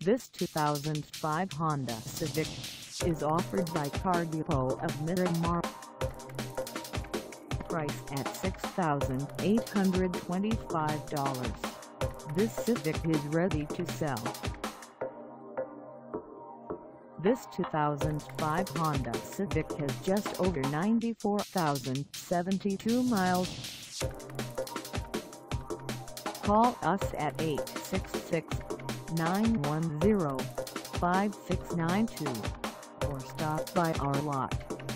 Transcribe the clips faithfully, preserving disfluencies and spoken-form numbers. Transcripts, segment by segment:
This two thousand five Honda Civic is offered by Car Depot of Miramar. Price at six thousand eight hundred twenty-five dollars. This Civic is ready to sell. This two thousand five Honda Civic has just over ninety-four thousand seventy-two miles. Call us at eight six six, nine one zero, five six nine two or stop by our lot.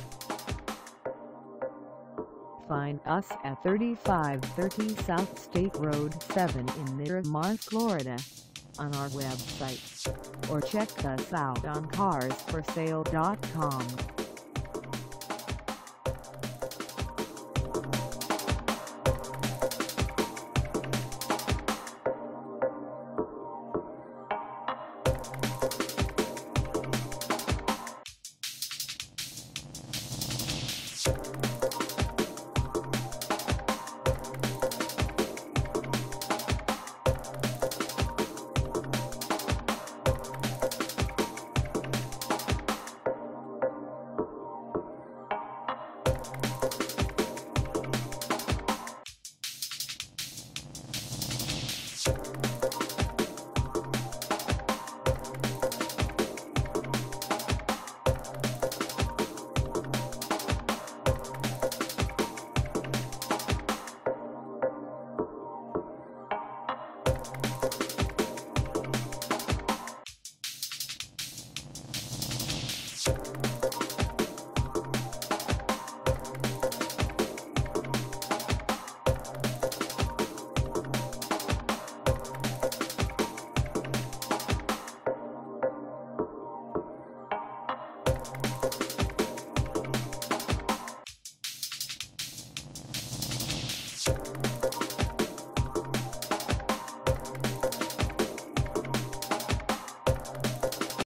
Find us at thirty-five thirty South State Road seven in Miramar, Florida, on our website, or check us out on cars for sale dot com. You